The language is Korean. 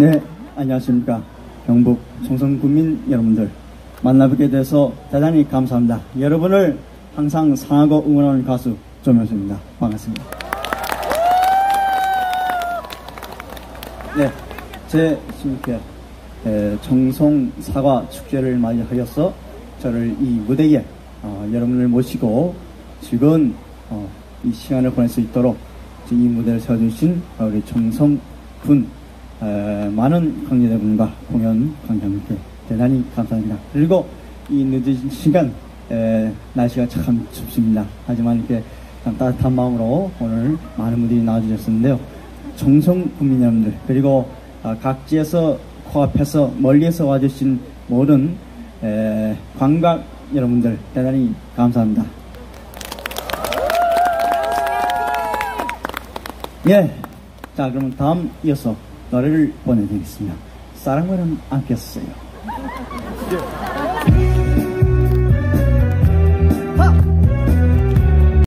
네, 안녕하십니까. 경북 청송군민 여러분들 만나뵙게 돼서 대단히 감사합니다. 여러분을 항상 사랑하고 응원하는 가수 조명수입니다. 반갑습니다. 네, 제 16회 청송 사과 축제를 맞이하여서 저를 이 무대에 여러분을 모시고 즐거운 이 시간을 보낼 수 있도록 이 무대를 세워주신 우리 청송군 많은 관계자분과 공연 관계자분께 대단히 감사합니다. 그리고 이 늦은 시간 날씨가 참 춥습니다. 하지만 이렇게 따뜻한 마음으로 오늘 많은 분들이 나와주셨는데요. 청송 국민 여러분들 그리고 각지에서 코앞에서 멀리에서 와주신 모든 관광 여러분들 대단히 감사합니다. 예, 자 그러면 다음 이어서 노래를 보내드리겠습니다. 사랑과는 않겠어요.